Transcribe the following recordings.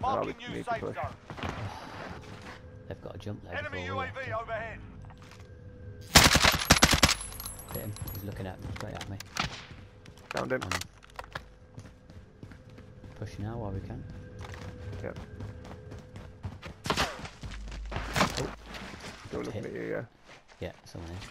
Marking new safe zone. They've got a jump there. Enemy UAV overhead. Hit him. He's looking at me, straight at me. Found him. Push now while we can. Yep. Oh. Still looking at you, yeah. Yeah, someone is.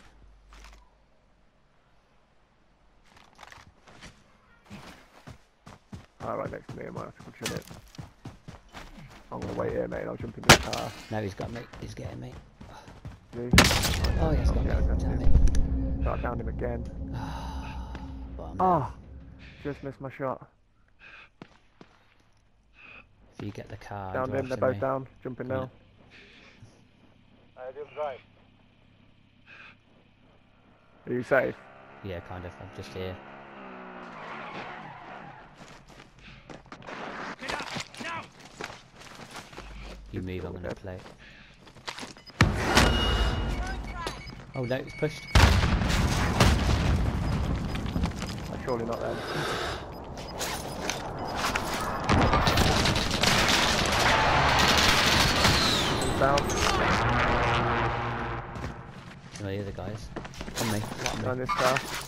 Right next to me, I might have to push it. I'm gonna wait here, mate, and I'll jump in the car. No, he's got me. He's getting me. Me? Oh, he's got me. Damn it. So I found him again. Just missed my shot. If you get the car. Down him, they're both down. Jumping now. Are you safe? Yeah, kind of. I'm just here. You move, I'm gonna play. Oh no, it's pushed. Surely not them. Down. Some of the other guys. On me. On this car.